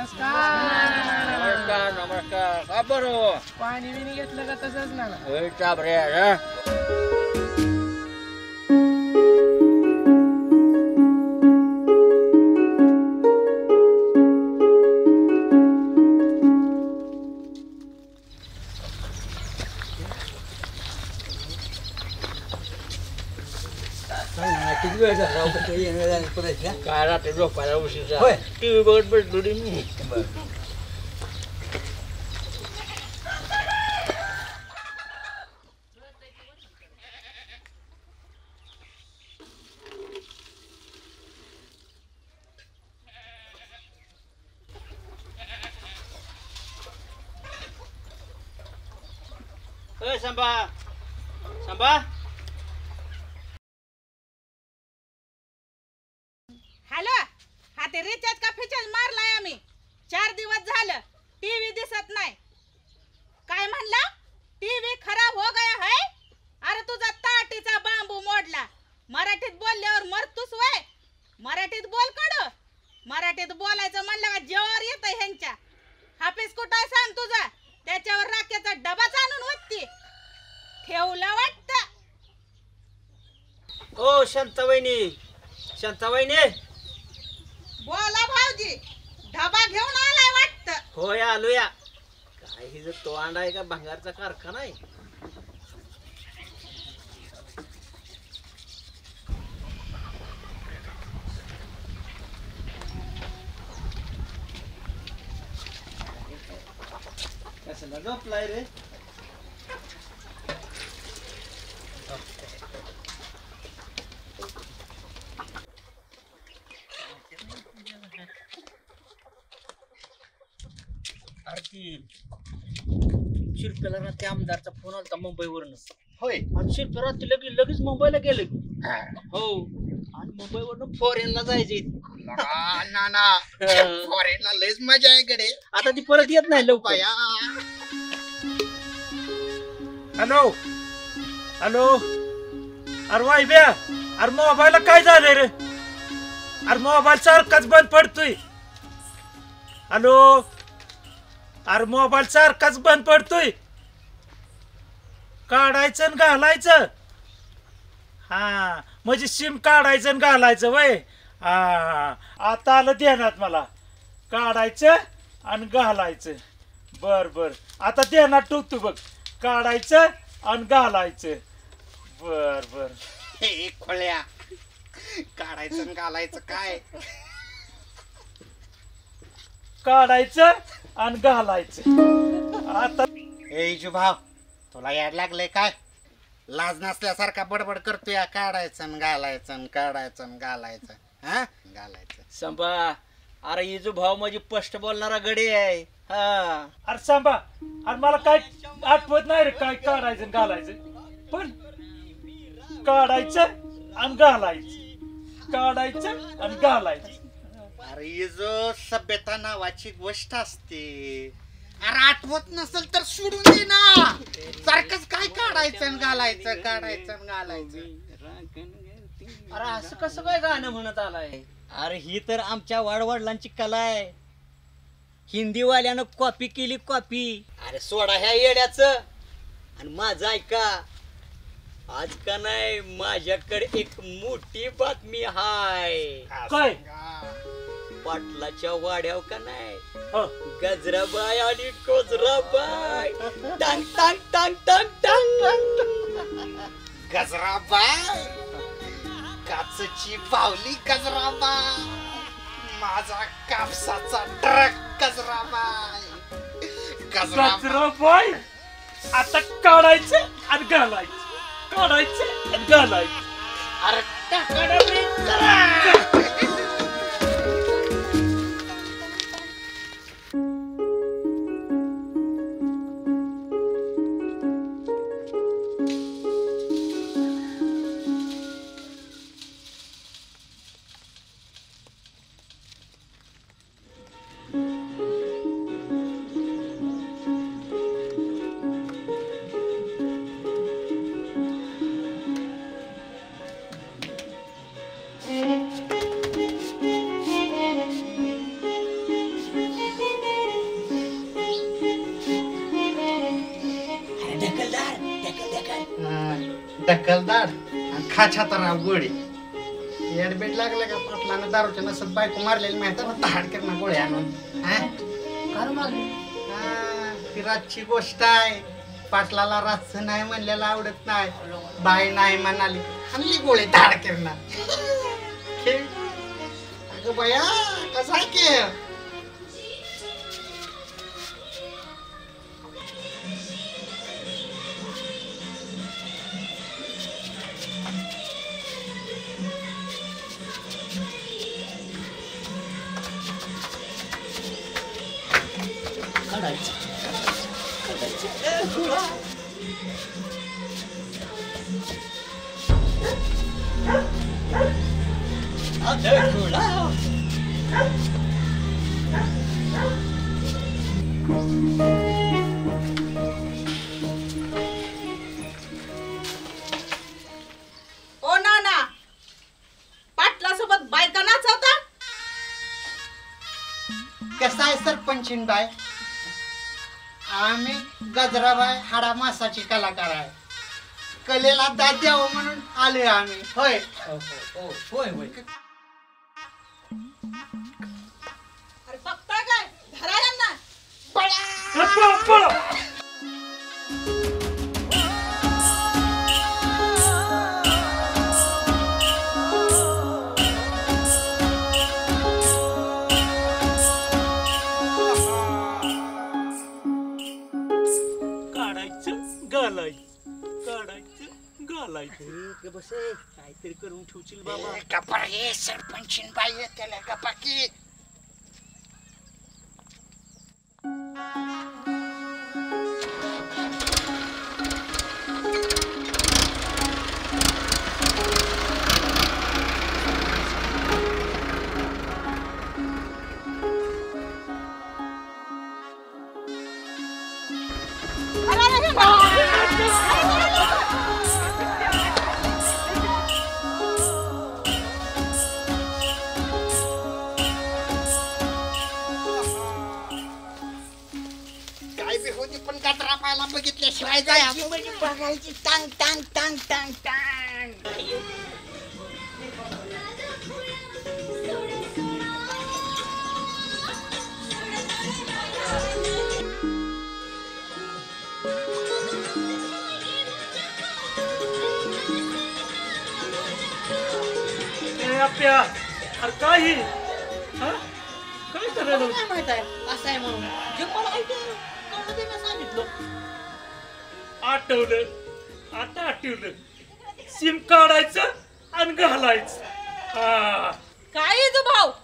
नमस्कार नमस्कार का बरं पाणी बिनी घेतलं का तसंच ना चाबरे किती वेळ झाला काय रात्री झोपायला उशीर होय. टीव्ही बघत बसलो रे मी संभा संभा हॅलो हा ते रिचार्ज का फिचार्ज मारलाय आम्ही 4 दिवस झालं टीव्ही दिसत नाही काय म्हणला टीव्ही खराब हो गया है अरे तुझा ताटीचा बांबू मोडला मराठीत बोलल्यावर मरतूस वय मराठीत बोल कडू मराठीत बोलायचं म्हणलं का जेवार येतं ह्यांच्या हाफिस कुठं आहे सांग तुझा त्याच्यावर राख्याचा डबाच आणून होती ठेवला वाटतं ओ शांताबाईने बोला भाऊजी डबा घेऊन आलाय वाटतं होय आलो या काय हिचं तोंड आहे का भंगारचा कारखाना आहे कसला झोपलाय रे शिरप्याला रात्री आमदारचा फोन आला मुंबईवरनं होय आणि शिरप्या रात्री लगेच मुंबईला गेले हो आणि मुंबईवरनं फॉरेनला जायचे नाना फॉरेनला लयच मजा आहे कडे आता ती परत येत नाही लवकर हॅलो हॅलो अरे वाईब्या अरे मोबाईलला काय झालंय रे अरे मोबाईल सारखाच बंद पडतोय हॅलो अरे मोबाईल सारखाच बंद पडतोय काढायचं आणि घालायचं हा म्हणजे सिम काढायचं आणि घालायचं वय हा आता आलं ध्यानात मला काढायचं आणि घालायचं बर बर आता ध्यानात ठेवतो बघ काढायचं आणि घालायचं बर बर हे खोळ्या काढायचं आणि घालायचं काय काढायचं आणि घालायचं आता ए भाव तुला याड लागलंय काय लाज नसल्यासारखा बडबड करतोय काढायचं आणि घालायचं आणि काढायचं आणि घालायचं हा घालायचं संपा अरे ही जो भाऊ माझी स्पष्ट बोलणारा गडी आहे हा अरे सांभा अरे मला काय आठवत नाही रे काय काढायचं आणि घालायचं पण काढायचं आणि घालायचं काढायचं आणि घालायचं अरे ही जो सभ्यता नावाची गोष्ट असते अरे आठवत नसेल तर सोडून दे ना सारखंच काय काढायचं आणि घालायचं काढायचं आणि घालायचं अरे असं कसं काय गाणं म्हणत आलाय अरे ही तर आमच्या वाडवडिलांची कला आहे हिंदीवाल्यानं कॉपी केली कॉपी अरे सोडा ह्या येड्याचं आणि माझं ऐका आज का नाही माझ्याकडे एक मोठी बातमी हाय काय पाटलाच्या वाड्याव का नाही हं. गजराबाई आणि कोजराबाई टांग टांग टांग टांग टांग गजराबाई काचची बावली गजराबाई माझा कापसाचा ट्रक गजराबाई कचरा बाय आता काढायचं आणि घालायचं काढायचं आणि घालायचं अरे टाकाडा ब्रेक करा ढकलदार आणि खाछा तर गोळी एडबेट लागलं का पाटलानं दारूच्या नसत बायको मारलेली माहिती ना तहाड करणं गोळी आणून ती रातची गोष्ट आहे पाटलाला रातचं नाही म्हणलेलं आवडत नाही बाई नाही म्हणाली आणली गोळी धाड करणं अगं बया कसं आहे की ओ नाना पाटलासोबत बायका नाचवता कसं आहे सरपंचीन बाय आम्ही गजराबाई हाडा मासाची कलाकार आहे कलेला दाद द्यावं म्हणून आलोय आम्ही होय होय होय अरे बघताय काय धरा यांना काढायचं घालायचं बसे काहीतरी करून ठेवशील बाबा गप्पा हे सरपंचीन बाई त्याला गप्पा की काय बी होती पण गजरा पाहायला बघितल्याशिवाय जायची म्हणजे बघायची टांग टांग टांग टांग टांग आपल्या अरे काय ही हा? काय करायला काय माहित आहे असं आहे म्हणून जे मला कळलं ते मी सांगितलं आठवलं आता आठवलं सिम काढायचं आणि घालायचं हा काय भाऊ